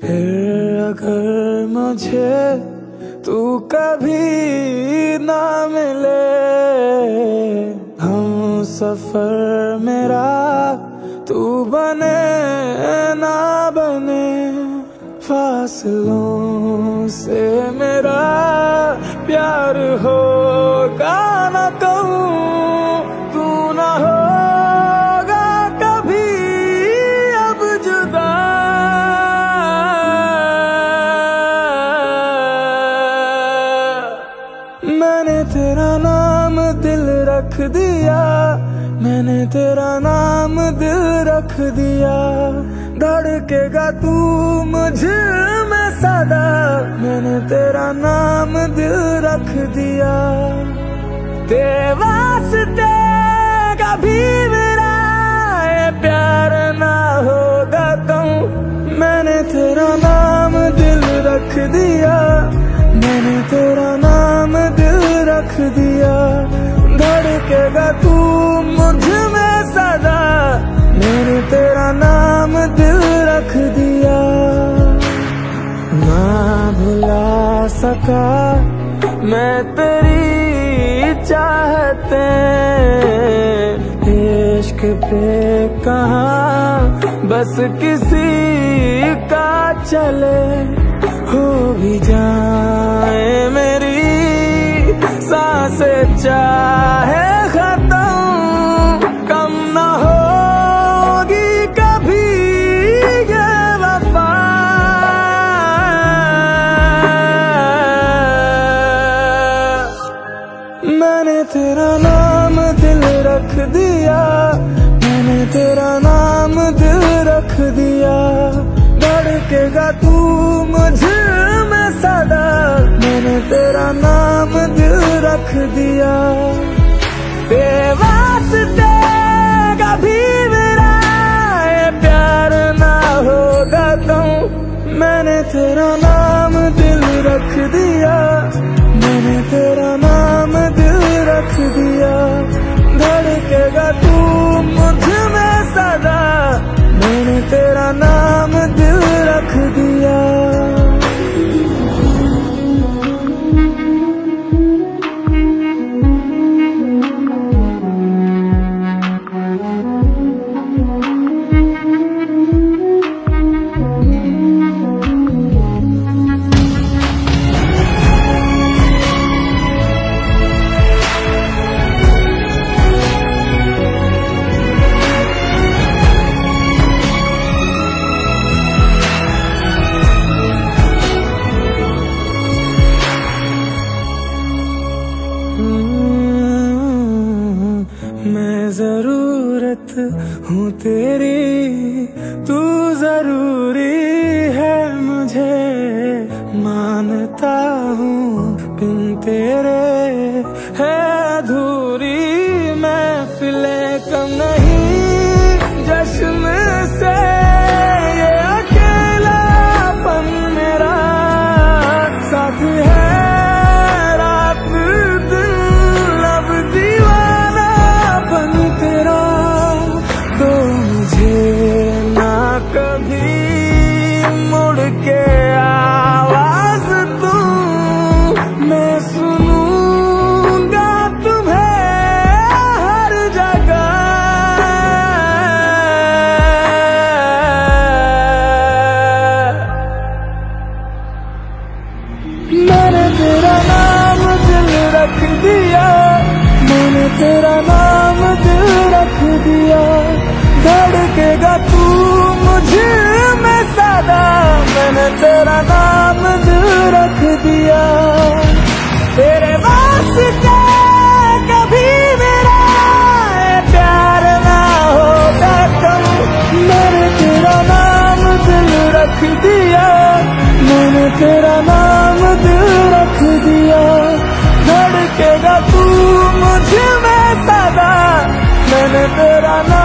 फिर अगर मुझे तू कभी ना मिले, हम सफर मेरा तू बने ना बने, फासलों से मेरा प्यार होगा ना कहूँ, तू ना होगा कभी अब जुदा। मैंने तेरा नाम दिल रख दिया, मैंने तेरा नाम दिल रख दिया, धड़केगा तू मुझ में सदा, मैंने तेरा नाम दिल रख दिया। तेरे वास्ते कभी मेरा ये प्यार ना होगा कहूँ, मैंने तेरा नाम दिल रख दिया, मैंने तेरा नाम दिल रख दिया, धड़केगा तू मुझ में सदा, मैंने तेरा नाम दिल रख दिया। ना भुला सका मैं तेरी चाहते, इश्क पे कहाँ बस किसी का चले, हो भी जाए मेरी सांसें चाहे खत्म, कम ना होगी कभी ये वफा। मैंने तेरा नाम दिल रख दिया, मैंने तेरा नाम दिल रख दिया, धड़केगा तू मुझ में सदा, मैंने तेरा नाम दिल रख दिया। तेरे वास्ते कभी मेरा ये प्यार ना होगा कहूँ, मैंने तेरा नाम दिल रख दिया, मैंने तेरा नाम दिल रख दिया, धड़केगा तू मुझ में सदा, मैंने तेरा नाम दिल रख दिया। मैं जरूरत हूँ तेरी, तू जरूरी है मुझे, मानता हूँ बिन तेरे है अधूरी महफिलें कम नहीं, जश्न से ये अकेलापन मेरा साथ है। मैंने तेरा नाम दिल रख दिया, मैंने तेरा नाम दिल रख दिया, धड़केगा तू मुझ में सदा, मैंने तेरा नाम दिल रख दिया। तेरे वास्ते कभी मेरा प्यार ना होगा कहूँ, मैंने तेरा नाम दिल रख दिया, मैंने तेरा नाम दिल रख दिया, धड़केगा तू मुझ में सदा, मैंने तेरा नाम